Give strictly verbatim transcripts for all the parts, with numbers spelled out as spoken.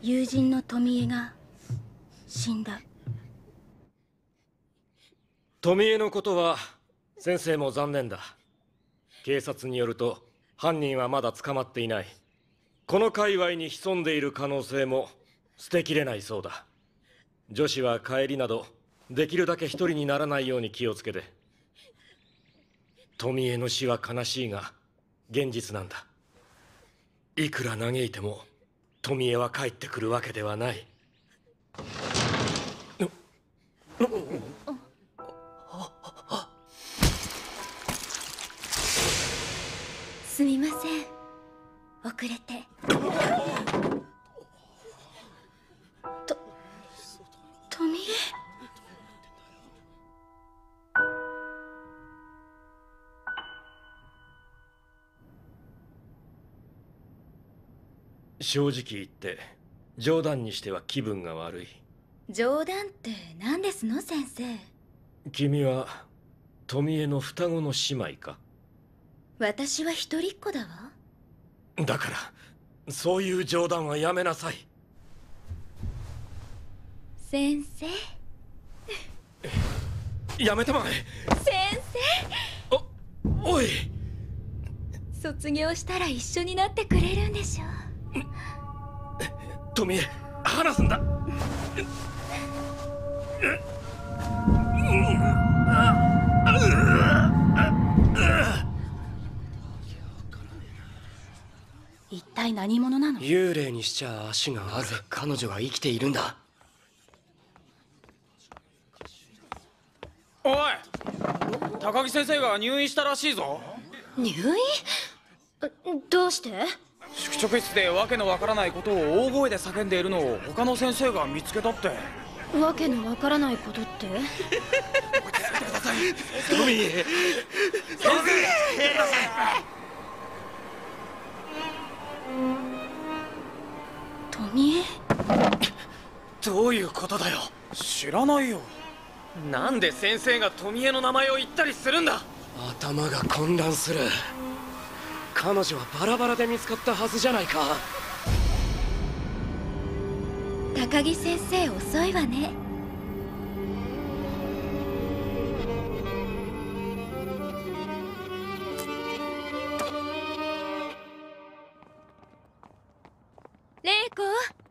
友人の富江が死んだ。 富江のことは先生も残念だ。警察によると犯人はまだ捕まっていない。この界隈に潜んでいる可能性も捨てきれないそうだ。女子は帰りなどできるだけ一人にならないように気をつけて。富江の死は悲しいが現実なんだ。いくら嘆いても富江は帰ってくるわけではない。 すみません、遅れて。と富江。 正直言って冗談にしては気分が悪い。 冗談って何ですの先生？ 君は富江の双子の姉妹か？ 私は一人っ子だわ。 だからそういう冗談はやめなさい。 先生。 やめてまえ。 先生。おおい、 卒業したら一緒になってくれるんでしょ？ 富江、話すんだ。 一体何者なの？ 幽霊にしちゃ足がある。彼女が生きているんだ。 おい、高木先生が入院したらしいぞ。 入院？どうして？ 宿直室でわけのわからないことを大声で叫んでいるのを他の先生が見つけたって。 わけのわからないことって？ 富江、先生。富江？ どういうことだよ。 知らないよ。 なんで先生が富江の名前を言ったりするんだ。 頭が混乱する。彼女はバラバラで見つかったはずじゃないか。 高木先生遅いわね。玲子、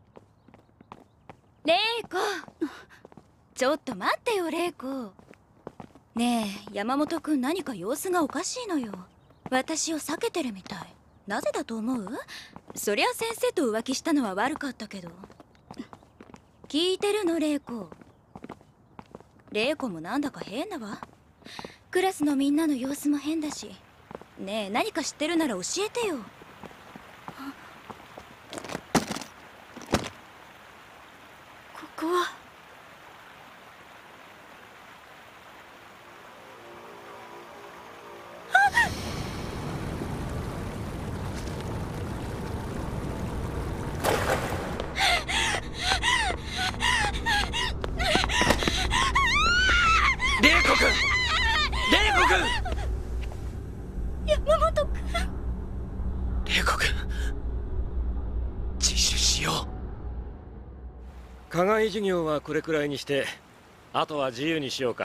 玲子、ちょっと待ってよ玲子。ねえ、山本君何か様子がおかしいのよ。私を避けてるみたい。なぜだと思う？そりゃ先生と浮気したのは悪かったけど。聞いてるの玲子。玲子もなんだか変だわ。クラスのみんなの様子も変だし。ねえ、何か知ってるなら教えてよ。ここは。山本君。 玲子君、自首しよう。課外授業はこれくらいにして、あとは自由にしようか。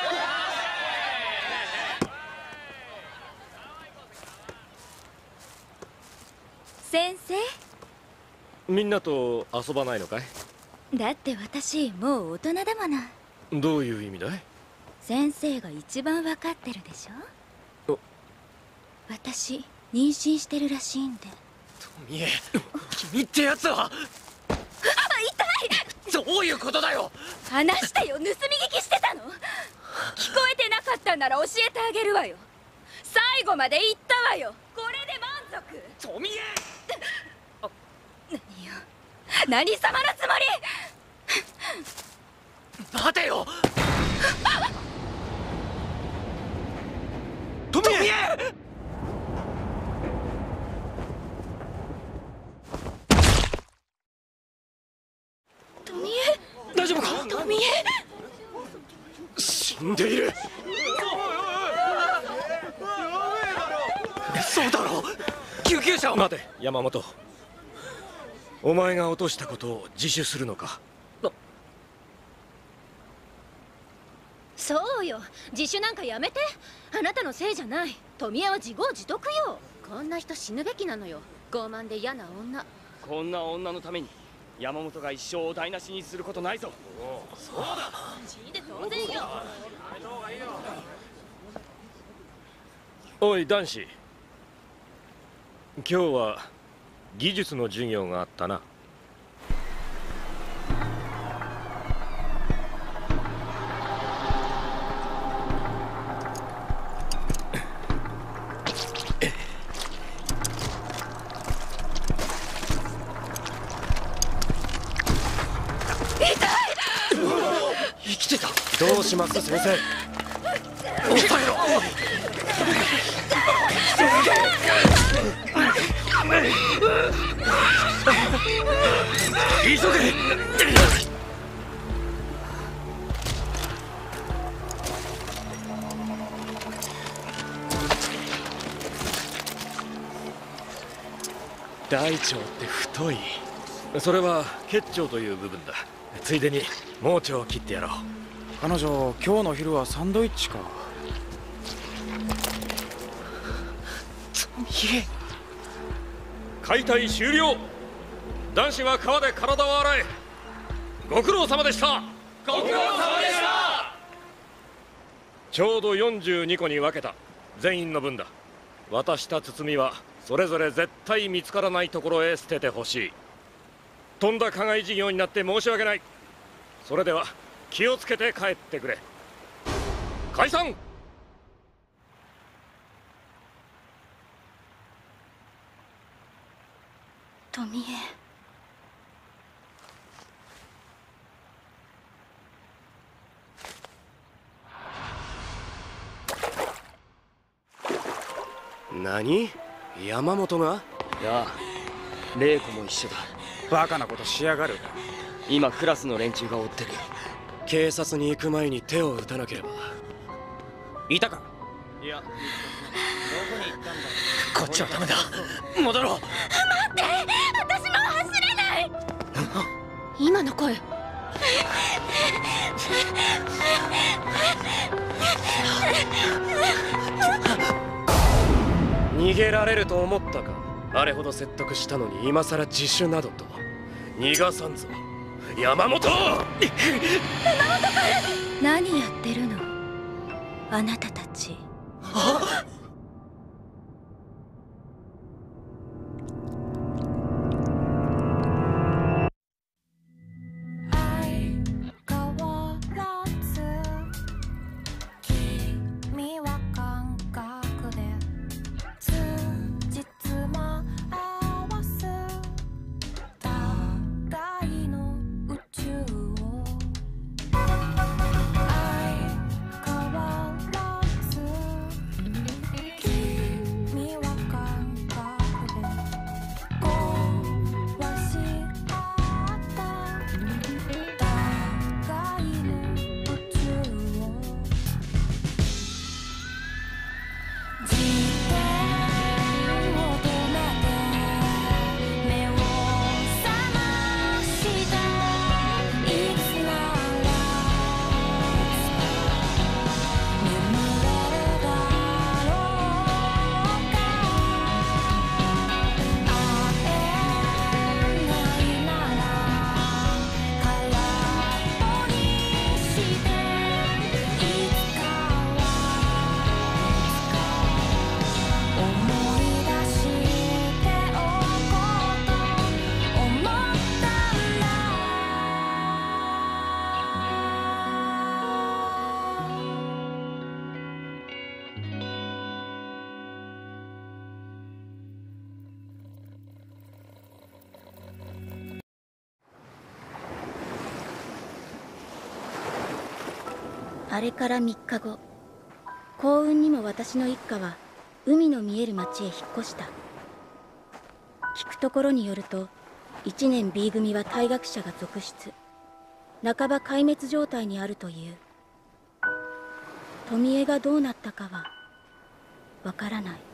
先生。 みんなと遊ばないのかい？ だって私もう大人だもの。 どういう意味だい？ 先生が一番わかってるでしょ。私妊娠してるらしいんで。 富江、君ってやつは。 あ、痛い。 どういうことだよ。 話してよ。盗み聞きしてたの？聞こえてなかったなら教えてあげるわよ。最後まで言ったわよ。これで満足。 富江。 何よ、何様のつもり。 待てよ。 富江。 富江。 大丈夫か？ 富江。 死んでいる。そうだろう。救急車を。待て、山本。 お前が落としたことを自首するのか？ そうよ、自首なんかやめて。あなたのせいじゃない。富江は自業自得よ。こんな人死ぬべきなのよ。傲慢で嫌な女。 こんな女のために山本が一生を台無しにすることないぞ。 そうだ。 死んで当然よ。 おい男子、今日は技術の授業があったな。 生きてた。 どうします先生？ 抑えろ。急げ。 大腸って太い。それは結腸という部分だ。ついでに盲腸を切ってやろう。 彼女今日の昼はサンドイッチか。 解体終了。男子は川で体を洗え。ご苦労様でした。 ご苦労様でした。 ちょうどよんじゅうにこに分けた。全員の分だ。渡した包みはそれぞれ絶対見つからないところへ捨ててほしい。とんだ加害事業になって申し訳ない。それでは気をつけて帰ってくれ。解散。 富江。 何？山本が？ いや、玲子も一緒だ。 バカなことしやがる。 今クラスの連中が追ってる。 警察に行く前に手を打たなければ。 いたか？ いや、 どこに行ったんだ。 こっちはダメだ。戻ろう。 待って、私もう走れない。今の声。 逃げられると思ったか。あれほど説得したのに今さら自首などと。逃がさんぞ山本。 何やってるのあなたたち。あれからみっかご、幸運にも私の一家は海の見える町へ引っ越した。聞くところによると、いちねん B 組は退学者が続出、半ば壊滅状態にあるという。富江がどうなったかはわからない。